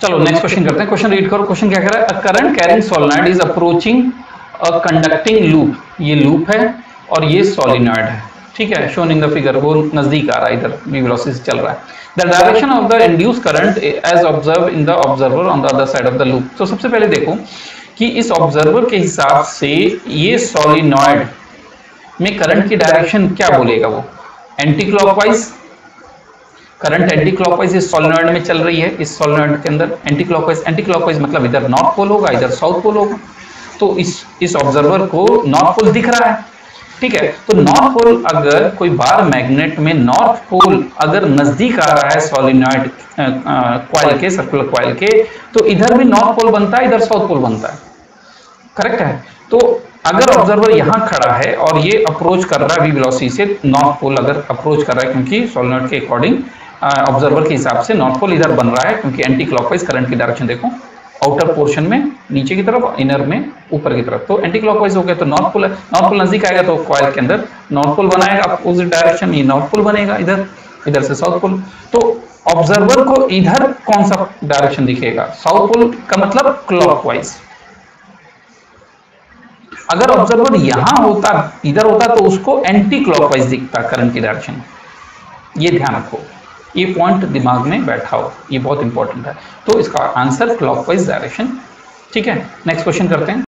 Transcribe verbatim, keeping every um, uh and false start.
चलो next question करते हैं। क्वेश्चन रीड करो। क्वेश्चन क्या कह रहा है? A current carrying solenoid is approaching a conducting loop. ये लूप है और ये सोलेनॉइड है, ठीक है, शोन इन द फिगर। वो नजदीक आ रहा है, इधर v वेलोसिटी से चल रहा है। The direction of the induce current as observe in the observer on the other side of the loop. तो सबसे पहले देखो कि इस ऑब्जर्वर के हिसाब से ये सोलेनॉइड में करंट की डायरेक्शन क्या बोलेगा वो? Anticlockwise. Current anticlockwise इस सोलेनॉइड में चल रही है, इस सोलेनॉइड के अंदर एंटी क्लॉकवाइज। एंटी क्लॉकवाइज मतलब इधर नॉर्थ पोल होगा, इधर साउथ पोल होगा। तो इस इस ऑब्जर्वर को नॉर्थ पोल दिख रहा है, ठीक है। तो नॉर्थ पोल, अगर कोई बार मैग्नेट में नॉर्थ पोल अगर नजदीक आ रहा है सोलेनॉइड कॉइल के, सर्कुलर कॉइल के, तो इधर भी नॉर्थ पोल बनता है, इधर साउथ पोल बनता है, करेक्ट है। तो अगर ऑब्जर्वर यहां खड़ा है और ये अप्रोच कर रहा है वी वेलोसिटी से, नॉर्थ पोल अगर अप्रोच कर रहा है, क्योंकि सोलेनॉइड के अकॉर्डिंग ऑब्जर्वर के हिसाब से नॉर्थ पोल इधर बन रहा है, क्योंकि एंटी क्लॉकवाइज करंट की डायरेक्शन देखो, आउटर पोर्शन में नीचे की तरफ, इनर में ऊपर की तरफ। तो एंटी क्लॉकवाइज हो गया तो नॉर्थ पोल है, नॉर्थ पोल नजदीक आएगा तो कॉइल के अंदर नॉर्थ पोल बनाएगा अपोजिट डायरेक्शन में, नॉर्थ पोल बनेगा इधर, इधर से साउथ पोल। तो ऑब्जर्वर को इधर कौन सा डायरेक्शन दिखेगा? साउथ पोल का मतलब क्लॉकवाइज। अगर ऑब्जर्वर यहां होता, इधर होता, तो उसको एंटी क्लॉकवाइज दिखता करंट की डायरेक्शन। ये ध्यान रखो, ये पॉइंट दिमाग में बैठा हो, ये बहुत इंपॉर्टेंट है। तो इसका आंसर क्लॉकवाइज डायरेक्शन, ठीक है। नेक्स्ट क्वेश्चन करते हैं।